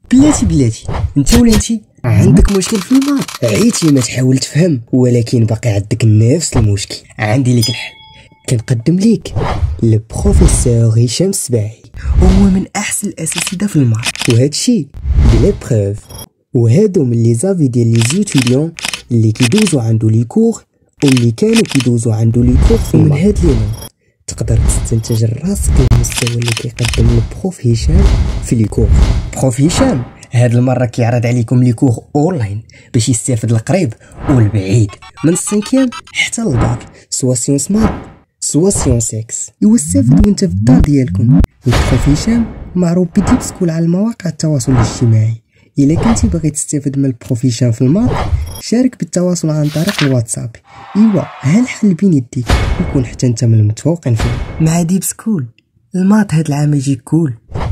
بلاتي انت ولا انتي عندك مشكل في الماط، عيتي ما تحاول تفهم ولكن باقي عندك نفس المشكل. عندي ليك الحل، كنقدم ليك البروفيسور هشام السباعي، هو من احسن الاساتذه في الماط وهادشي بلا بروف. وهادو من لي زافي ديال لي زيتيديون اللي كيدوزو عنده لي كور واللي كانوا كيدوزو عنده لي كور في من هاد لي نوت تقدر تستنتج راسك المستوى اللي كيقدم البروف هشام في لي كور. بروف هشام هاد المره كيعرض عليكم لي كور اونلاين باش يستافد القريب والبعيد من السانكيام حتى للباك، سوا سيونس مات سوا سيونس اكس. يستافد وانت في الدار ديالكم. البروف هشام معروف بديب سكول على المواقع التواصل الاجتماعي. الا كنتي باغي تستافد من البروف هشام في الماط شارك بالتواصل عن طريق الواتساب. ايوا ها الحل بين يديك، يكون حتى انت من المتفوقين فيه. مع ديب سكول الماط هاد العام يجي كول.